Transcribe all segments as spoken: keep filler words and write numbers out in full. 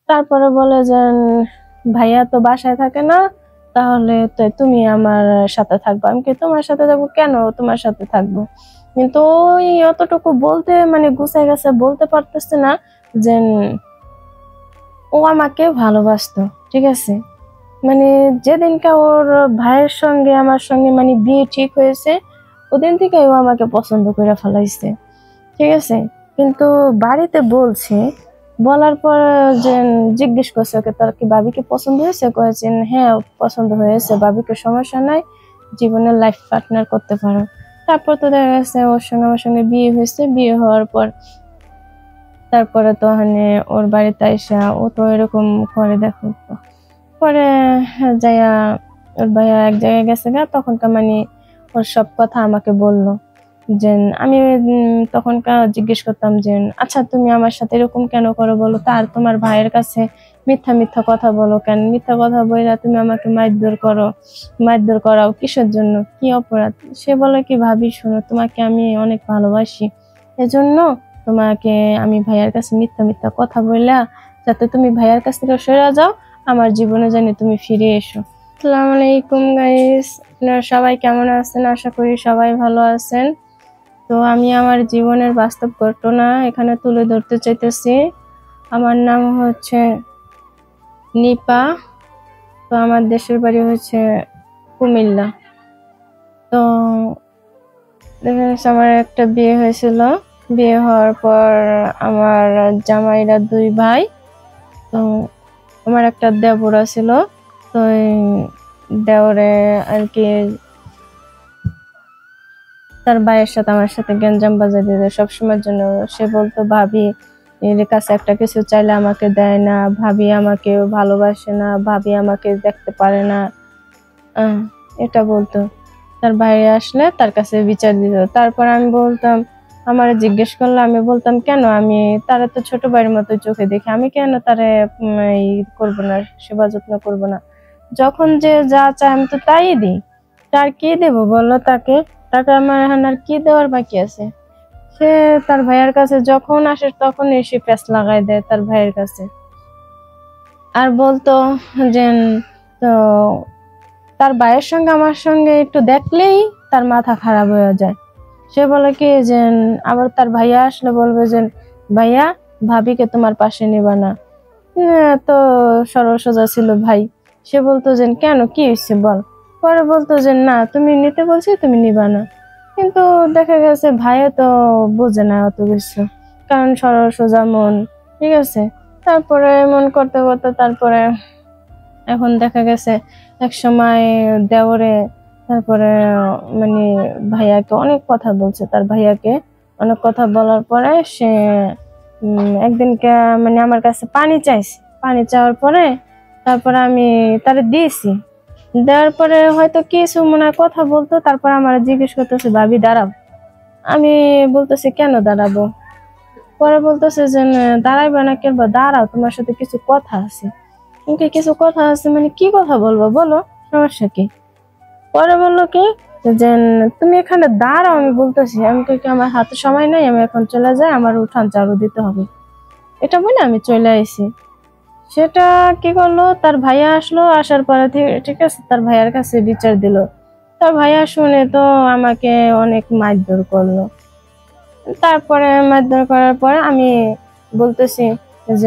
তারপরে বলে যে ভাইয়া তো বাসায় থাকে না, তাহলে তো তুমি আমার সাথে থাকবো। আমি কি তোমার সাথে যাবো? কেন তোমার সাথে থাকবো? কিন্তু ওই অতটুকু বলতে মানে গুছাই গেছে, বলতে পারতেছে না যে ও আমাকে ভালোবাসতো। ঠিক আছে, মানে যেদিনকে ওর ভাইয়ের সঙ্গে আমার সঙ্গে মানে বিয়ে ঠিক হয়েছে, ওদিন থেকে ও আমাকে পছন্দ করে ফেলাইছে। ঠিক আছে, কিন্তু বাড়িতে বলছে, বলার পর যে জিজ্ঞেস করছে ওকে তোর কি ভাবিকে পছন্দ হয়েছে, কয়েছেন হ্যাঁ পছন্দ হয়েছে, ভাবিকে সমস্যা নাই, জীবনের লাইফ পার্টনার করতে পারো। তারপর তো দেখা গেছে ওর সঙ্গে আমার সঙ্গে বিয়ে হয়েছে। বিয়ে হওয়ার পর তারপরে তো মানে ওর বাড়িতে আইসা ও তো এরকম করে, দেখো তো। পরে যাইয়া ওর ভাইয়া এক জায়গায় গেছে গা, তখনকার মানে ওর সব কথা আমাকে বললো। যে আমি তখনকার জিজ্ঞেস করতাম যে আচ্ছা তুমি আমার সাথে এরকম কেন করো বলো, তার তোমার ভাইয়ের কাছে মিথ্যা মিথ্যা কথা বলো কেন, মিথ্যা কথা বইলা তুমি আমাকে মারধর করো, মারধর করাও কিসের জন্য, কি অপরাধ? সে বলে কি ভাবি শোনো, তোমাকে আমি অনেক ভালোবাসি, এজন্য তোমাকে আমি ভাইয়ার কাছে মিথ্যা মিথ্যা কথা বললা যাতে তুমি ভাইয়ার কাছ থেকে সরে যাও, আমার জীবনে জানি তুমি ফিরে এসো। আসসালামু আলাইকুম গাইস, আপনারা সবাই কেমন আছেন? আশা করি সবাই ভালো আছেন। তো আমি আমার জীবনের বাস্তব ঘটনা এখানে তুলে ধরতে চাইতেছি। আমার নাম হচ্ছে নিপা। তো আমার দেশের বাড়ি হচ্ছে কুমিল্লা। তো দেখেন আমার একটা বিয়ে হয়েছিল। বিয়ে হওয়ার পর আমার জামাইরা দুই ভাই। তো আমার একটা দেবরা ছিল। তো দেওরে আর কি তার ভাইয়ের সাথে আমার সাথে গেঞ্জাম বাজাই দিত সবসময়ের জন্য। সে বলতো ভাবি এর কাছে একটা কিছু চাইলে আমাকে দেয় না, ভাবি আমাকে ভালোবাসে না, ভাবি আমাকে দেখতে পারে না, এটা বলতো। তার বাইরে আসলে তার কাছে বিচার দিত। তারপর আমি বলতাম, আমার জিজ্ঞেস করলে আমি বলতাম কেন, আমি তারা তো ছোট ভাইয়ের মতো চোখে দেখি, আমি কেন তারে ই করবো না, সেবা যত্ন করবো না? যখন যে যা চায় আমি তো তাই দিই, তার কি দেবো বলো তাকে? তাকে আমার এখন আর কি দেওয়ার বাকি আছে? সে তার ভাইয়ের কাছে যখন আসে তখন এসে প্যাঁচ লাগাই দেয় তার ভাইয়ের কাছে। আর বলতো যে তো তার ভাইয়ের সঙ্গে আমার সঙ্গে একটু দেখলেই তার মাথা খারাপ হয়ে যায়। সে বলে কি যে আবার তার ভাইয়া আসলে বলবে যে ভাইয়া ভাবিকে তোমার পাশে নিবা না। তো সরল সোজা ছিল ভাই। সে বলতো যে কেন, কি হয়েছে বল? পরে বলতো যে না তুমি নিতে বলছি তুমি নিবা না। কিন্তু দেখা গেছে ভাইয়া তো বোঝে না অত কিছু, কারণ সরল সোজা মন। ঠিক আছে, তারপরে মন করতে করতে তারপরে এখন দেখা গেছে এক সময় দেওরে তারপরে মানে ভাইয়াকে অনেক কথা বলছে, তার ভাইয়াকে অনেক কথা বলার পরে সে একদিনকে মানে আমার কাছে পানি চাইছে। পানি চাওয়ার পরে তারপরে আমি তারে দিয়েছি। দেওয়ার পরে হয়তো কিছু মনে হয় কথা বলতো, তারপর আমার জিজ্ঞেস করতেছে ভাবি দাঁড়াও। আমি বলতেছি কেন দাঁড়াবো? পরে বলতেছে যে দাঁড়াইবে না কেন, দাঁড়াও তোমার সাথে কিছু কথা আছে। কিন্তু কিছু কথা আছে মানে কি কথা বলবো বলো, সমস্যা কি? পরে বললো কি যে তুমি এখানে দাঁড়াও, আমি বলতেছি। আমি তো কি আমার হাতে সময় নাই, আমি এখন চলে যাই, আমার উঠান ঝাড়ু দিতে হবে। এটা বলে আমি চলে আইছি। সেটা কি করলো, তার ভাইয়া আসলো, আসার পরে ঠিক আছে তার ভাইয়ার কাছে বিচার দিল। তার ভাইয়া শুনে তো আমাকে অনেক মারধর করলো। তারপরে মারধর করার পরে আমি বলতেছি যে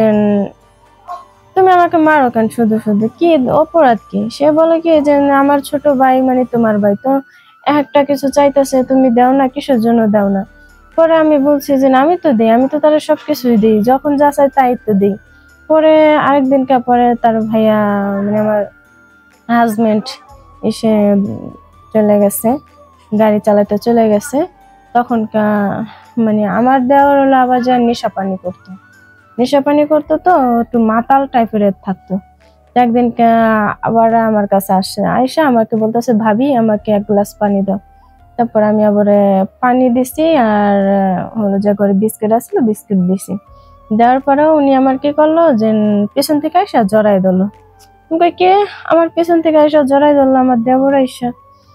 তুমি আমাকে মারো কেন শুধু শুধু, কি অপরাধ কি? সে বলে কি যে আমার ছোট ভাই মানে তোমার ভাই, তো একটা কিছু চাইতেছে তুমি দাও না, কিসের জন্য দাও না? পরে আমি বলছি যে আমি তো দিই, আমি তো তারা সবকিছুই দিই, যখন যা চাই তাই তো দিই। পরে আরেকদিনকে পরে তার ভাইয়া মানে আমার হাজবেন্ড এসে চলে গেছে, গাড়ি চালাতে চলে গেছে। তখনকার মানে আমার দেওয়ার হলো আবার যা নেশা পানি করতো, নেশা পানি করতো তো একটু মাতাল টাইপের থাকতো। একদিন আবার আমার কাছে আসে, আয়সা আমাকে বলতেছে ভাবি আমাকে এক গ্লাস পানি দাও। তারপর আমি আবার পানি দিছি, আর হলো যে করে বিস্কিট আসলো বিস্কিট দিছি। দেওয়ার পরেও উনি আমার কি করলো যে পেছন থেকে আইসা জড়াই দিল। কে আমার পেছন থেকে আইসা জড়াই ধরলো আমার দেবর আইসা।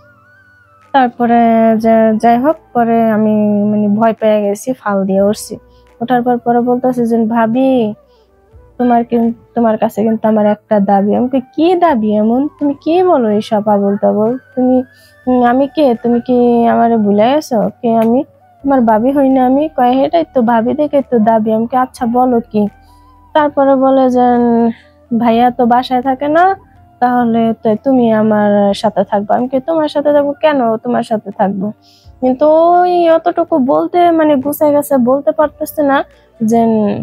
তারপরে যাই হোক পরে আমি মানে ভয় পেয়ে গেছি, ফাল দিয়ে উঠছি। ওঠার পর পরে বলতেছে যে ভাবি তোমার কিন্তু তোমার কাছে কিন্তু আমার একটা দাবি। আমি কই, কি দাবি এমন? তুমি কি বলো এইসব আবল তাবল? তুমি উম, আমি কে? তুমি কি আমারে ভুলে গেছো কে আমি? তোমার ভাবি হই না আমি? কয় এটাই তো ভাবি দেখে তো দাবি। আমি কি আচ্ছা বলো কি? তারপরে বলে যে উম, ভাইয়া তো বাসায় থাকে না, তাহলে তো তুমি আমার সাথে থাকবে। আমি কি তোমার সাথে থাকবো? কেন তোমার সাথে থাকবো? কিন্তু ওই অতটুকু বলতে মানে গুছাই গেছে, বলতে পারতেছে না যে উম,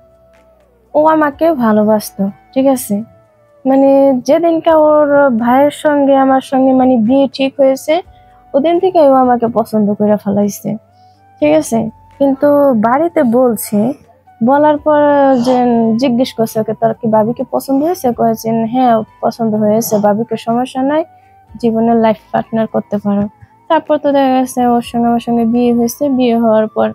ও আমাকে ভালোবাসতো, ঠিক আছে। মানে যেদিনকে ওর ভাইয়ের সঙ্গে আমার সঙ্গে মানে বিয়ে ঠিক হয়েছে, ওদিন থেকে ও আমাকে পছন্দ করে ফেলাইছে, ঠিক আছে। কিন্তু বাড়িতে বলছে, বলার পর যে জিজ্ঞেস করছে ওকে, তোর কি ভাবিকে পছন্দ হয়েছে? কয়েছেন হ্যাঁ পছন্দ হয়েছে, ভাবিকে সমস্যা নাই, জীবনের লাইফ পার্টনার করতে পারো। তারপর তো দেখা গেছে ওর সঙ্গে আমার সঙ্গে বিয়ে হয়েছে। বিয়ে হওয়ার পর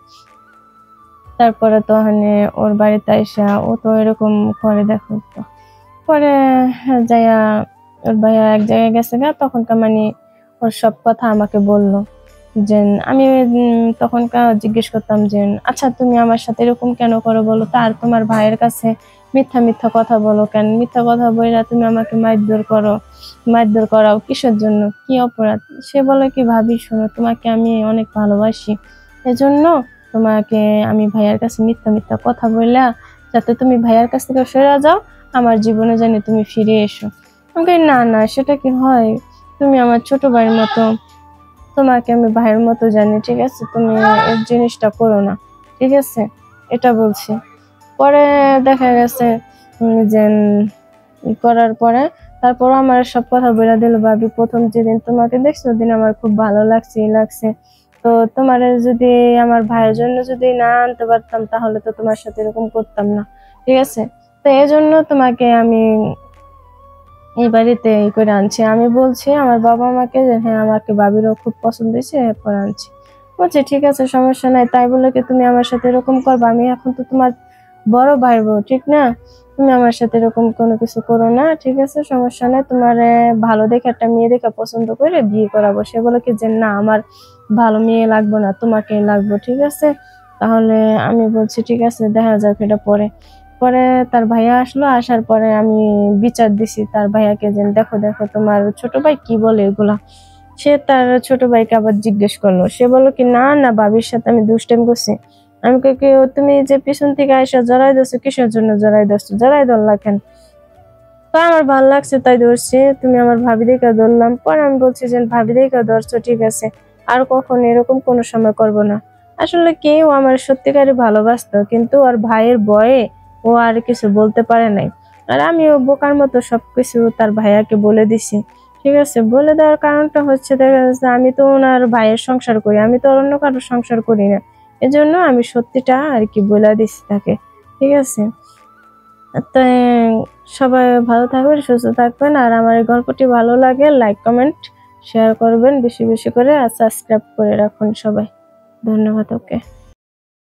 তারপরে তো মানে ওর বাড়িতে আইসা ও তো এরকম করে, দেখো তো পরে যাইয়া ওর ভাইয়া এক জায়গায় গেছে গা, তখনকার মানে ওর সব কথা আমাকে বললো। যে আমি উম, তখনকার জিজ্ঞেস করতাম যে আচ্ছা তুমি আমার সাথে এরকম কেন করো বলো, তার তোমার ভাইয়ের কাছে মিথ্যা মিথ্যা কথা বলো কেন? মিথ্যা কথা বইলা তুমি আমাকে মারধর করো, মারধর করাও কিসের জন্য? কি অপরাধ? সে বলে কি, ভাবি শোনো, তোমাকে আমি অনেক ভালোবাসি, এজন্য তোমাকে আমি ভাইয়ার কাছে মিথ্যা মিথ্যা কথা বললা, যাতে তুমি ভাইয়ার কাছ থেকে সরে যাও, আমার জীবনে জানি তুমি ফিরে এসো। আমি কই, না না সেটা কি হয়? তুমি আমার ছোট ভাইয়ের মতো, তোমাকে আমি ভাইয়ের মতো জানি, ঠিক আছে, তুমি এই জিনিসটা করো না, ঠিক আছে, এটা বলছি। পরে দেখা গেছে উম, যে উম, ই করার পরে তারপর আমার সব কথা বলে দিল, ভাবি প্রথম যেদিন তোমাকে দেখছি ওদিন আমার খুব ভালো লাগছে ই লাগছে, তো তোমার যদি আমার ভাইয়ের জন্য যদি না আনতে পারতাম তাহলে তো তোমার সাথে এরকম করতাম না, ঠিক আছে। তো এই জন্য তোমাকে আমি এই বাড়িতে এই করে আনছি। আমি বলছি আমার বাবা মাকে যে হ্যাঁ আমাকে ভাবিরও খুব পছন্দ হয়েছে, এরপর আনছি। বলছে ঠিক আছে সমস্যা নাই, তাই বলে কি তুমি আমার সাথে এরকম করবে? আমি এখন তো তোমার বড় ভাই বউ, ঠিক না? তুমি আমার সাথে এরকম কোনো কিছু করো না, ঠিক আছে, সমস্যা নাই। তোমার আহ, ভালো দেখে একটা মেয়ে দেখে পছন্দ করে বিয়ে করাবো। সে বলে কি যে না, আমার ভালো মেয়ে লাগবে না, তোমাকেই লাগবে, ঠিক আছে। তাহলে আমি বলছি ঠিক আছে, দেখা যাক এটা পরে। পরে তার ভাইয়া আসলো, আসার পরে আমি বিচার দিছি তার ভাইয়াকে যে দেখো দেখো তোমার ছোট ভাই কি বলে এগুলা। সে তার ছোট ভাইকে আবার জিজ্ঞেস করলো, সে বললো কি না না, ভাবির সাথে আমি দুষ্টামি করছি। আমি কই কি, ও তুমি যে পিছন থেকে আইসা জড়াই দিচ্ছ, কিসের জন্য জড়াই দিচ্ছ? জড়াই ধরলা কেন? তো আমার ভালো লাগছে তাই ধরছি, তুমি আমার ভাবি দেখে ধরলাম। পরে আমি বলছি যে ভাবি দেখে ধরছো, ঠিক আছে, আর কখনো এরকম কোনো সময় করব না। আসলে কেউ আমার সত্যিকারে ভালোবাসতো, কিন্তু আর ভাইয়ের ভয়ে ও আর কিছু বলতে পারে নাই। আর আমিও বোকার মতো সবকিছু তার ভাইয়াকে বলে দিছি, ঠিক আছে। বলে দেওয়ার কারণটা হচ্ছে, দেখা যাচ্ছে আমি তো ওনার ভাইয়ের সংসার করি, আমি তো আর অন্য কারোর সংসার করি না, এজন্য আমি সত্যিটা আর কি বলে দিছি তাকে, ঠিক আছে। তাই সবাই ভালো থাকবেন, সুস্থ থাকবেন। আর আমার এই গল্পটি ভালো লাগে লাইক কমেন্ট শেয়ার করবেন বেশি বেশি করে, আর সাবস্ক্রাইব করে রাখুন সবাই। ধন্যবাদ। ওকে।